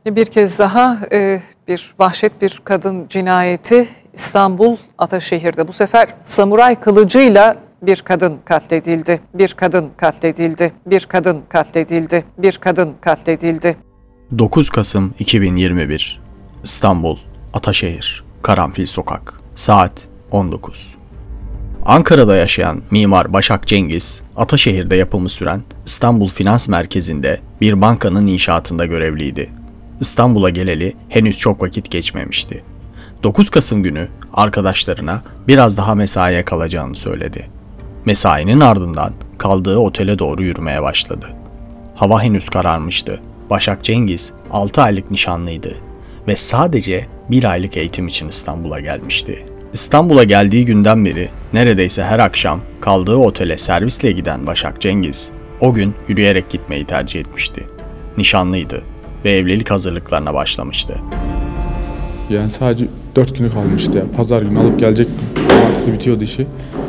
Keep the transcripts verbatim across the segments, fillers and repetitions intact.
Bir kez daha e, bir vahşet bir kadın cinayeti İstanbul Ataşehir'de. Bu sefer samuray kılıcıyla bir kadın katledildi. Bir kadın katledildi. Bir kadın katledildi. Bir kadın katledildi. dokuz Kasım iki bin yirmi bir İstanbul Ataşehir Karanfil Sokak saat on dokuz. Ankara'da yaşayan mimar Başak Cengiz, Ataşehir'de yapımı süren İstanbul Finans Merkezi'nde bir bankanın inşaatında görevliydi. İstanbul'a geleli henüz çok vakit geçmemişti. dokuz Kasım günü arkadaşlarına biraz daha mesaiye kalacağını söyledi. Mesainin ardından kaldığı otele doğru yürümeye başladı. Hava henüz kararmıştı. Başak Cengiz altı aylık nişanlıydı ve sadece bir aylık eğitim için İstanbul'a gelmişti. İstanbul'a geldiği günden beri neredeyse her akşam kaldığı otele servisle giden Başak Cengiz o gün yürüyerek gitmeyi tercih etmişti. Nişanlıydı ve evlilik hazırlıklarına başlamıştı. Yani sadece dört günü kalmıştı ya. Pazar günü alıp gelecektim. Cumartesi bitiyordu işi.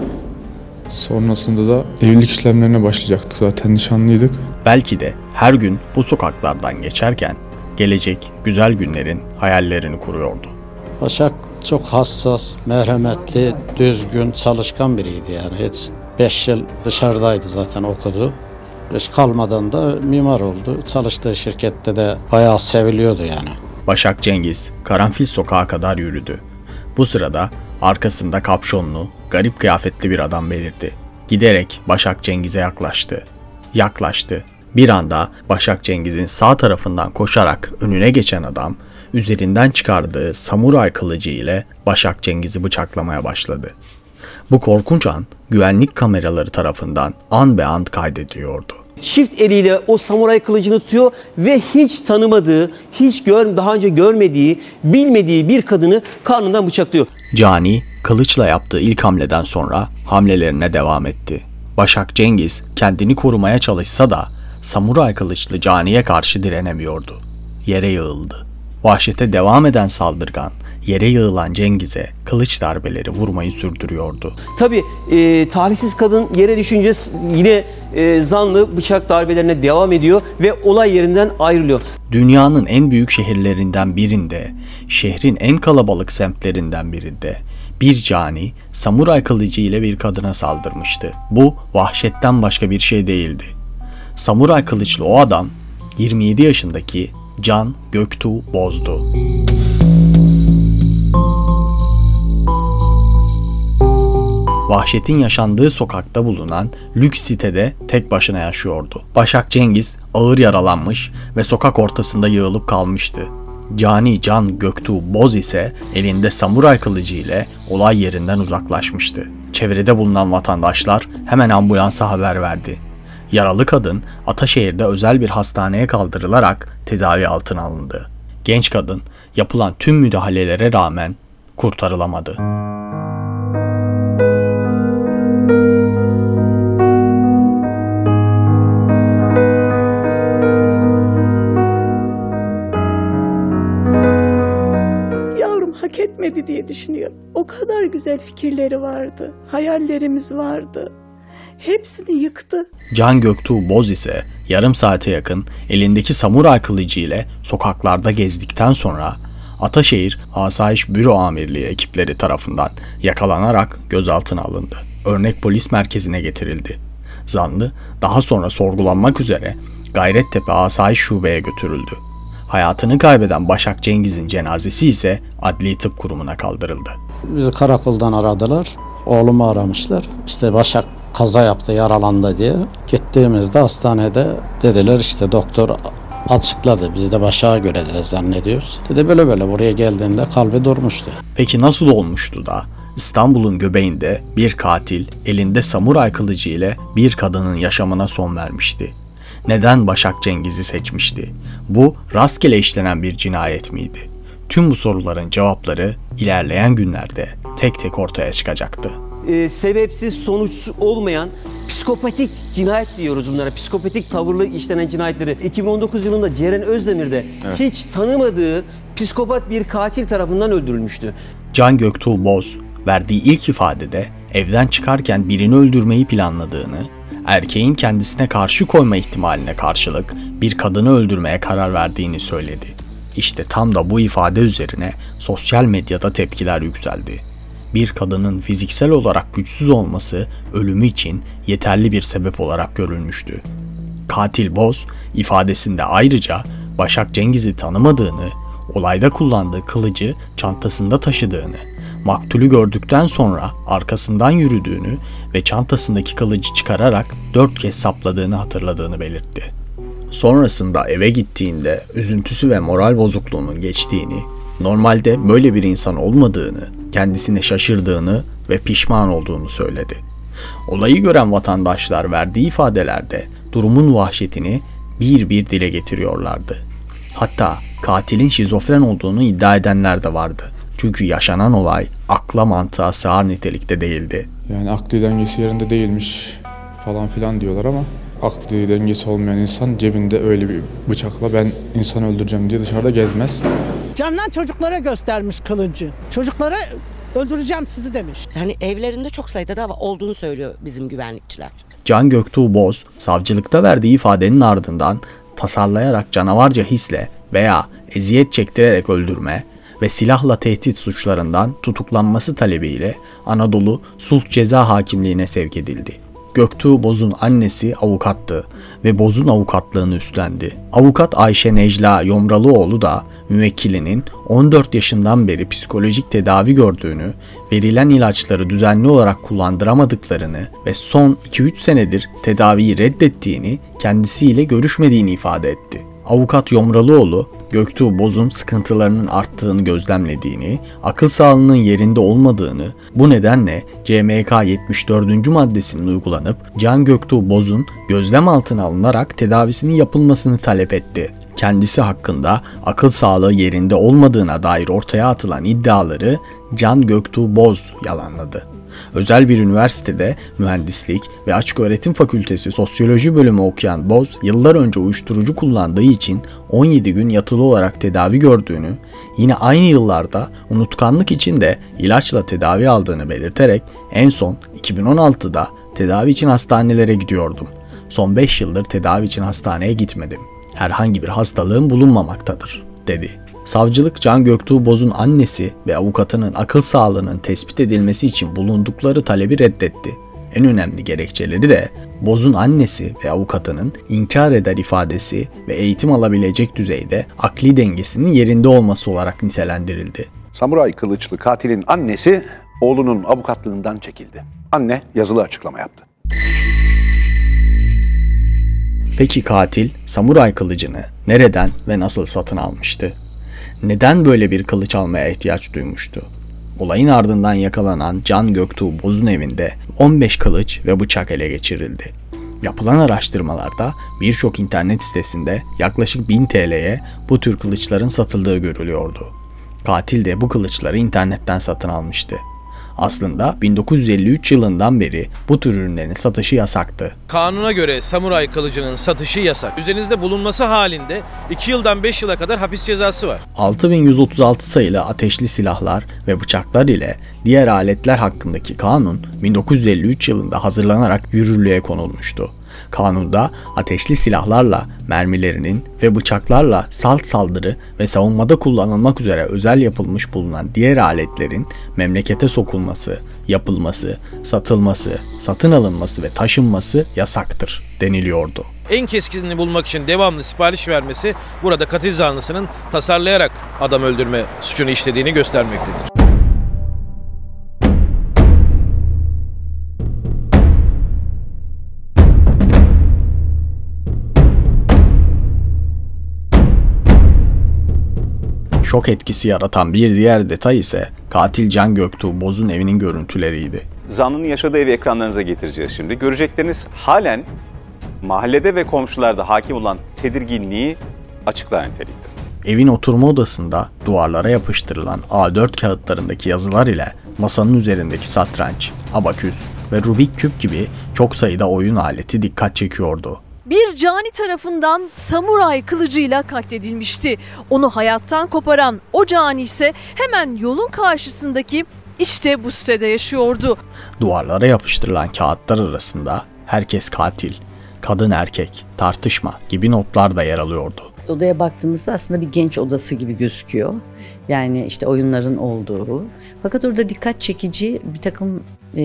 Sonrasında da evlilik işlemlerine başlayacaktık, zaten nişanlıydık. Belki de her gün bu sokaklardan geçerken gelecek güzel günlerin hayallerini kuruyordu. Başak çok hassas, merhametli, düzgün, çalışkan biriydi yani. Hiç beş yıl dışarıdaydı zaten, okudu. Hiç kalmadan da mimar oldu. Çalıştığı şirkette de bayağı seviliyordu yani. Başak Cengiz Karanfil Sokağa kadar yürüdü. Bu sırada arkasında kapşonlu, garip kıyafetli bir adam belirdi. Giderek Başak Cengiz'e yaklaştı. Yaklaştı. Bir anda Başak Cengiz'in sağ tarafından koşarak önüne geçen adam, üzerinden çıkardığı samuray kılıcı ile Başak Cengiz'i bıçaklamaya başladı. Bu korkunç an güvenlik kameraları tarafından an be an kaydediliyordu. Çift eliyle o samuray kılıcını tutuyor ve hiç tanımadığı, hiç gör, daha önce görmediği, bilmediği bir kadını karnından bıçaklıyor. Cani, kılıçla yaptığı ilk hamleden sonra hamlelerine devam etti. Başak Cengiz kendini korumaya çalışsa da samuray kılıçlı Cani'ye karşı direnemiyordu. Yere yığıldı. Vahşete devam eden saldırgan, yere yığılan Cengiz'e kılıç darbeleri vurmayı sürdürüyordu. Tabii e, talihsiz kadın yere düşünce yine e, zanlı bıçak darbelerine devam ediyor ve olay yerinden ayrılıyor. Dünyanın en büyük şehirlerinden birinde, şehrin en kalabalık semtlerinden birinde bir cani samuray kılıcı ile bir kadına saldırmıştı. Bu vahşetten başka bir şey değildi. Samuray kılıçlı o adam yirmi yedi yaşındaki Can Göktuğ Boz'du. Vahşetin yaşandığı sokakta bulunan lüks sitede tek başına yaşıyordu. Başak Cengiz ağır yaralanmış ve sokak ortasında yığılıp kalmıştı. Cani Can Göktuğ Boz ise elinde samuray kılıcı ile olay yerinden uzaklaşmıştı. Çevrede bulunan vatandaşlar hemen ambulansa haber verdi. Yaralı kadın Ataşehir'de özel bir hastaneye kaldırılarak tedavi altına alındı. Genç kadın yapılan tüm müdahalelere rağmen kurtarılamadı. Yavrum hak etmedi diye düşünüyorum. O kadar güzel fikirleri vardı, hayallerimiz vardı. Hepsini yıktı. Can Göktuğ Boz ise yarım saate yakın elindeki samuray kılıcı ile sokaklarda gezdikten sonra Ataşehir Asayiş Büro Amirliği ekipleri tarafından yakalanarak gözaltına alındı. Örnek polis merkezine getirildi. Zanlı daha sonra sorgulanmak üzere Gayrettepe Asayiş Şube'ye götürüldü. Hayatını kaybeden Başak Cengiz'in cenazesi ise Adli Tıp Kurumu'na kaldırıldı. Bizi karakoldan aradılar. Oğlumu aramışlar. İşte Başak kaza yaptı, yaralandı diye. Gittiğimizde hastanede dediler, işte doktor açıkladı. Biz de Başak'ı göreceğiz zannediyoruz. Dedi böyle böyle, buraya geldiğinde kalbi durmuştu. Peki nasıl olmuştu da İstanbul'un göbeğinde bir katil elinde samuray kılıcı ile bir kadının yaşamına son vermişti? Neden Başak Cengiz'i seçmişti? Bu rastgele işlenen bir cinayet miydi? Tüm bu soruların cevapları ilerleyen günlerde tek tek ortaya çıkacaktı. E, sebepsiz, sonuçsuz olmayan psikopatik cinayet diyoruz bunlara. Psikopatik tavırlı işlenen cinayetleri. iki bin on dokuz yılında Ceren Özdemir'de evet. hiç tanımadığı psikopat bir katil tarafından öldürülmüştü. Can Göktuğ Boz verdiği ilk ifadede evden çıkarken birini öldürmeyi planladığını, erkeğin kendisine karşı koyma ihtimaline karşılık bir kadını öldürmeye karar verdiğini söyledi. İşte tam da bu ifade üzerine sosyal medyada tepkiler yükseldi. Bir kadının fiziksel olarak güçsüz olması ölümü için yeterli bir sebep olarak görülmüştü. Katil Boz ifadesinde ayrıca Başak Cengiz'i tanımadığını, olayda kullandığı kılıcı çantasında taşıdığını, maktulü gördükten sonra arkasından yürüdüğünü ve çantasındaki kılıcı çıkararak dört kez sapladığını hatırladığını belirtti. Sonrasında eve gittiğinde üzüntüsü ve moral bozukluğunun geçtiğini, normalde böyle bir insan olmadığını, kendisine şaşırdığını ve pişman olduğunu söyledi. Olayı gören vatandaşlar verdiği ifadelerde durumun vahşetini bir bir dile getiriyorlardı. Hatta katilin şizofren olduğunu iddia edenler de vardı. Çünkü yaşanan olay akla mantığa sığar nitelikte değildi. Yani akli dengesi yerinde değilmiş falan filan diyorlar ama akli dengesi olmayan insan cebinde öyle bir bıçakla ben insan öldüreceğim diye dışarıda gezmez. Camdan çocuklara göstermiş kılıcı. Çocuklara öldüreceğim sizi demiş. Yani evlerinde çok sayıda da olduğunu söylüyor bizim güvenlikçiler. Can Göktuğ Boz, savcılıkta verdiği ifadenin ardından tasarlayarak canavarca hisle veya eziyet çektirerek öldürme ve silahla tehdit suçlarından tutuklanması talebiyle Anadolu Sulh Ceza Hakimliğine sevk edildi. Göktuğ Boz'un annesi avukattı ve Boz'un avukatlığını üstlendi. Avukat Ayşe Necla Yomralıoğlu da müvekkilinin on dört yaşından beri psikolojik tedavi gördüğünü, verilen ilaçları düzenli olarak kullandıramadıklarını ve son iki üç senedir tedaviyi reddettiğini, kendisiyle görüşmediğini ifade etti. Avukat Yomralıoğlu, Göktuğ Boz'un sıkıntılarının arttığını gözlemlediğini, akıl sağlığının yerinde olmadığını, bu nedenle C M K yetmiş dördüncü maddesinin uygulanıp Can Göktuğ Boz'un gözlem altına alınarak tedavisinin yapılmasını talep etti. Kendisi hakkında akıl sağlığı yerinde olmadığına dair ortaya atılan iddiaları Can Göktuğ Boz yalanladı. Özel bir üniversitede mühendislik ve açıköğretim fakültesi sosyoloji bölümü okuyan Boz, yıllar önce uyuşturucu kullandığı için on yedi gün yatılı olarak tedavi gördüğünü, yine aynı yıllarda unutkanlık için de ilaçla tedavi aldığını belirterek en son iki bin on altıda tedavi için hastanelere gidiyordum. Son beş yıldır tedavi için hastaneye gitmedim. Herhangi bir hastalığım bulunmamaktadır, dedi. Savcılık Can Göktuğ Boz'un annesi ve avukatının akıl sağlığının tespit edilmesi için bulundukları talebi reddetti. En önemli gerekçeleri de Boz'un annesi ve avukatının inkar eder ifadesi ve eğitim alabilecek düzeyde akli dengesinin yerinde olması olarak nitelendirildi. Samuray kılıçlı katilin annesi oğlunun avukatlığından çekildi. Anne yazılı açıklama yaptı. Peki katil samuray kılıcını nereden ve nasıl satın almıştı? Neden böyle bir kılıç almaya ihtiyaç duymuştu? Olayın ardından yakalanan Can Göktuğ Boz'un evinde on beş kılıç ve bıçak ele geçirildi. Yapılan araştırmalarda birçok internet sitesinde yaklaşık bin T L'ye bu tür kılıçların satıldığı görülüyordu. Katil de bu kılıçları internetten satın almıştı. Aslında bin dokuz yüz elli üç yılından beri bu tür ürünlerin satışı yasaktı. Kanuna göre samuray kılıcının satışı yasak. Üzerinizde bulunması halinde iki yıldan beş yıla kadar hapis cezası var. altı bin yüz otuz altı sayılı ateşli silahlar ve bıçaklar ile diğer aletler hakkındaki kanun bin dokuz yüz elli üç yılında hazırlanarak yürürlüğe konulmuştu. Kanunda ateşli silahlarla, mermilerinin ve bıçaklarla salt saldırı ve savunmada kullanılmak üzere özel yapılmış bulunan diğer aletlerin memlekete sokulması, yapılması, satılması, satın alınması ve taşınması yasaktır deniliyordu. En keskinini bulmak için devamlı sipariş vermesi burada katil zanlısının tasarlayarak adam öldürme suçunu işlediğini göstermektedir. Şok etkisi yaratan bir diğer detay ise katil Can Göktuğ Boz'un evinin görüntüleriydi. Zanlının yaşadığı evi ekranlarınıza getireceğiz şimdi. Görecekleriniz halen mahallede ve komşularda hakim olan tedirginliği açıklar nitelikte. Evin oturma odasında duvarlara yapıştırılan A dört kağıtlarındaki yazılar ile masanın üzerindeki satranç, abaküs ve Rubik küp gibi çok sayıda oyun aleti dikkat çekiyordu. Bir cani tarafından samuray kılıcıyla katledilmişti. Onu hayattan koparan o cani ise hemen yolun karşısındaki işte bu sitede yaşıyordu. Duvarlara yapıştırılan kağıtlar arasında herkes katil, kadın erkek, tartışma gibi notlar da yer alıyordu. Odaya baktığımızda aslında bir genç odası gibi gözüküyor. Yani işte oyunların olduğu. Fakat orada dikkat çekici bir takım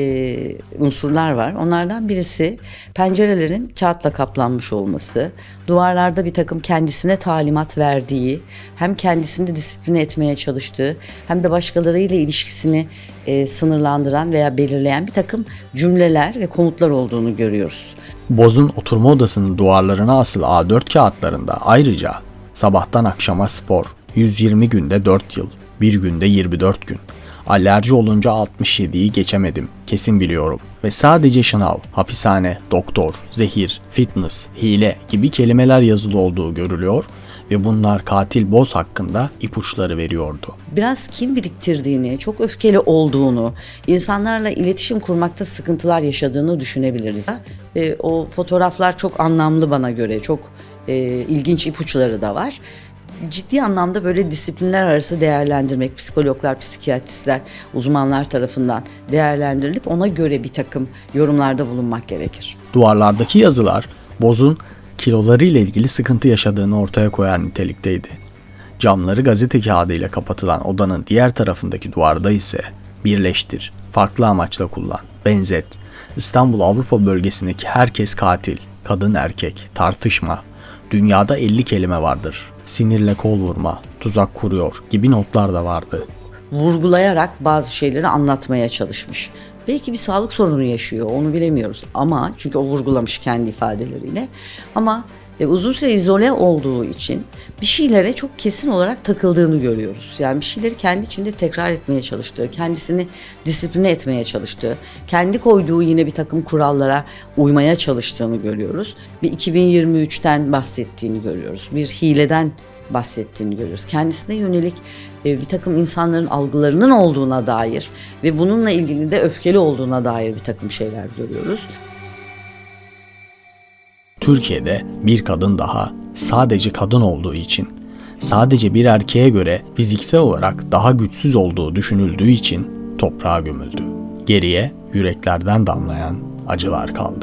e, unsurlar var. Onlardan birisi pencerelerin kağıtla kaplanmış olması, duvarlarda bir takım kendisine talimat verdiği, hem kendisini disipline etmeye çalıştığı hem de başkalarıyla ilişkisini e, sınırlandıran veya belirleyen bir takım cümleler ve komutlar olduğunu görüyoruz. Boz'un oturma odasının duvarlarına asılı A dört kağıtlarında ayrıca sabahtan akşama spor, yüz yirmi günde dört yıl, bir günde yirmi dört gün, alerji olunca altmış yediyi geçemedim, kesin biliyorum ve sadece şınav, hapishane, doktor, zehir, fitness, hile gibi kelimeler yazılı olduğu görülüyor ve bunlar katil Boz hakkında ipuçları veriyordu. Biraz kin biriktirdiğini, çok öfkeli olduğunu, insanlarla iletişim kurmakta sıkıntılar yaşadığını düşünebiliriz. E, o fotoğraflar çok anlamlı bana göre, çok e, ilginç ipuçları da var. Ciddi anlamda böyle disiplinler arası değerlendirmek, psikologlar, psikiyatristler, uzmanlar tarafından değerlendirilip ona göre bir takım yorumlarda bulunmak gerekir. Duvarlardaki yazılar Boz'un kiloları ile ilgili sıkıntı yaşadığını ortaya koyar nitelikteydi. Camları gazete kağıdıyla kapatılan odanın diğer tarafındaki duvarda ise birleştir, farklı amaçla kullan, benzet, İstanbul Avrupa bölgesindeki herkes katil, kadın erkek, tartışma, dünyada elli kelime vardır, sinirle kol vurma, tuzak kuruyor gibi notlar da vardı. Vurgulayarak bazı şeyleri anlatmaya çalışmış. Belki bir sağlık sorunu yaşıyor, onu bilemiyoruz ama çünkü o vurgulamış kendi ifadeleriyle. Ama e, uzun süre izole olduğu için bir şeylere çok kesin olarak takıldığını görüyoruz. Yani bir şeyleri kendi içinde tekrar etmeye çalıştığı, kendisini disipline etmeye çalıştığı, kendi koyduğu yine bir takım kurallara uymaya çalıştığını görüyoruz. Bir iki bin yirmi üçten bahsettiğini görüyoruz. Bir hileden bahsettiğini görüyoruz. Kendisine yönelik bir takım insanların algılarının olduğuna dair ve bununla ilgili de öfkeli olduğuna dair bir takım şeyler görüyoruz. Türkiye'de bir kadın daha sadece kadın olduğu için, sadece bir erkeğe göre fiziksel olarak daha güçsüz olduğu düşünüldüğü için toprağa gömüldü. Geriye yüreklerden damlayan acılar kaldı.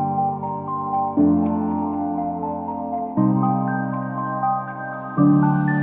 Thank you.